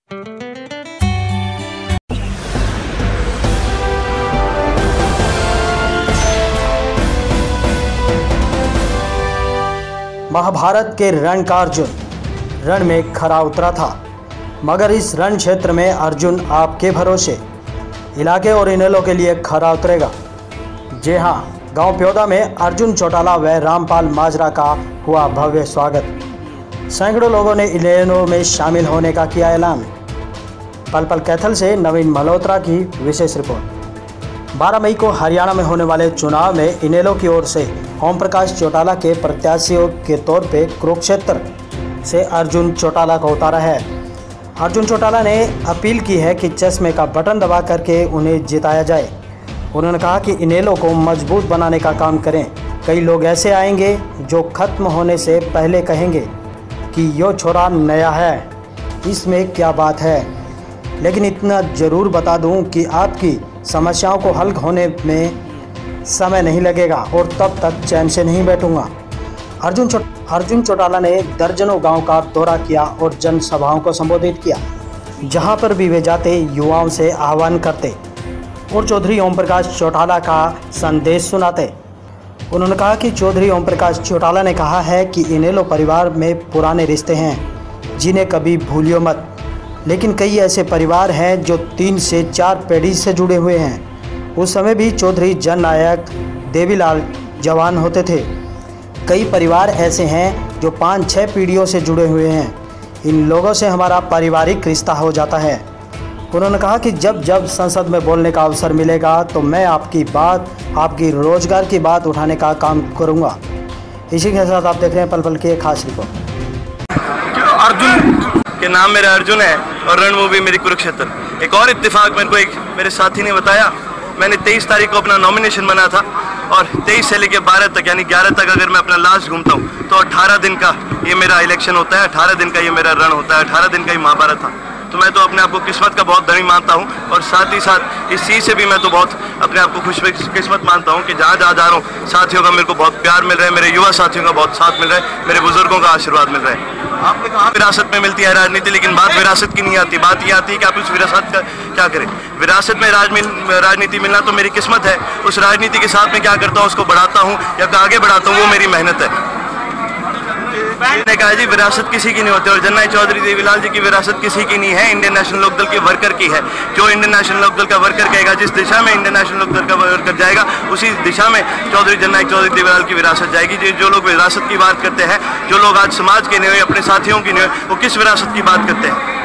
महाभारत के रण का अर्जुन रण में खरा उतरा था, मगर इस रण क्षेत्र में अर्जुन आपके भरोसे इलाके और इनेलो के लिए खरा उतरेगा। जी हाँ, गांव प्योदा में अर्जुन चौटाला व रामपाल माजरा का हुआ भव्य स्वागत। सैकड़ों लोगों ने इनेलो में शामिल होने का किया ऐलान। पल पल कैथल से नवीन मल्होत्रा की विशेष रिपोर्ट। 12 मई को हरियाणा में होने वाले चुनाव में इनेलो की ओर से ओम प्रकाश चौटाला के प्रत्याशियों के तौर पे कुरुक्षेत्र से अर्जुन चौटाला को उतारा है। अर्जुन चौटाला ने अपील की है कि चश्मे का बटन दबा करके उन्हें जिताया जाए। उन्होंने कहा कि इनेलो को मजबूत बनाने का काम करें। कई लोग ऐसे आएंगे जो खत्म होने से पहले कहेंगे कि यो छोरा नया है, इसमें क्या बात है। लेकिन इतना ज़रूर बता दूं कि आपकी समस्याओं को हल होने में समय नहीं लगेगा और तब तक चैन से नहीं बैठूंगा। अर्जुन चौटाला ने दर्जनों गांव का दौरा किया और जनसभाओं को संबोधित किया। जहां पर भी वे जाते युवाओं से आह्वान करते और चौधरी ओम प्रकाश चौटाला का संदेश सुनाते। उन्होंने कहा कि चौधरी ओम प्रकाश चौटाला ने कहा है कि इनेलो परिवार में पुराने रिश्ते हैं जिन्हें कभी भूलियो मत। लेकिन कई ऐसे परिवार हैं जो 3 से 4 पीढ़ी से जुड़े हुए हैं। उस समय भी चौधरी जननायक देवीलाल जवान होते थे। कई परिवार ऐसे हैं जो 5-6 पीढ़ियों से जुड़े हुए हैं। इन लोगों से हमारा पारिवारिक रिश्ता हो जाता है। उन्होंने कहा कि जब जब संसद में बोलने का अवसर मिलेगा तो मैं आपकी बात, आपकी रोजगार की बात उठाने का काम करूंगा। इसी के साथ आप देख रहे हैं पल पल की एक खास रिपोर्ट। अर्जुन के नाम मेरा अर्जुन है और रणभूमि मेरी कुरुक्षेत्र। एक और इत्तेफाक मेरे को एक मेरे साथी ने बताया। मैंने 23 तारीख को अपना नॉमिनेशन बना था और 23 से लेकर 12 तक यानी 11 तक अगर मैं अपना लास्ट घूमता हूँ तो 18 दिन का ये मेरा इलेक्शन होता है, 18 दिन का ये मेरा रण होता है, 18 दिन का ही महाभारत था। तो मैं तो अपने आप को किस्मत का बहुत धनी मानता हूँ और साथ ही साथ इस चीज़ से भी मैं तो बहुत अपने आप को खुशकिस्मत मानता हूँ कि जहाँ जहाँ जा रहा हूँ साथियों का मेरे को बहुत प्यार मिल रहा है, मेरे युवा साथियों का बहुत साथ मिल रहा है, मेरे बुजुर्गों का आशीर्वाद मिल रहा है। आपने कहा विरासत में मिलती है राजनीति, लेकिन बात विरासत की नहीं आती। बात ये आती है कि आप उस विरासत का क्या करें। विरासत में राजनीति मिलना तो मेरी किस्मत है। उस राजनीति के साथ में क्या करता हूँ, उसको बढ़ाता हूँ या आगे बढ़ाता हूँ, वो मेरी मेहनत है। ने कहा जी विरासत किसी की नहीं होती और जननायक चौधरी देवीलाल जी की विरासत किसी की नहीं है, इंडियन नेशनल लोकदल के वर्कर की है। जो इंडियन नेशनल लोकदल का वर्कर कहेगा, जिस दिशा में इंडियन नेशनल लोकदल का वर्कर जाएगा उसी दिशा में चौधरी जननायक चौधरी देवीलाल की विरासत जाएगी। जो लोग विरासत की बात करते हैं, जो लोग आज समाज के नहीं हुए, अपने साथियों की नहीं हुए, वो किस विरासत की बात करते हैं।